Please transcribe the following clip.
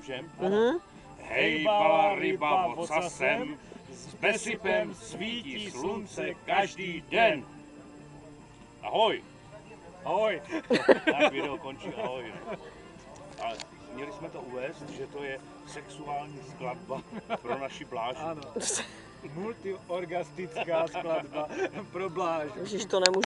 Můžem? Hejbala ryba ocasem, s besypem svítí slunce každý den. Ahoj. Ahoj. Tak video končí, ahoj. Ale měli jsme to uvést, že to je sexuální skladba pro naši Blážu. Ano. Multiorgastická skladba pro Blážu. Ježiš, to nemůžu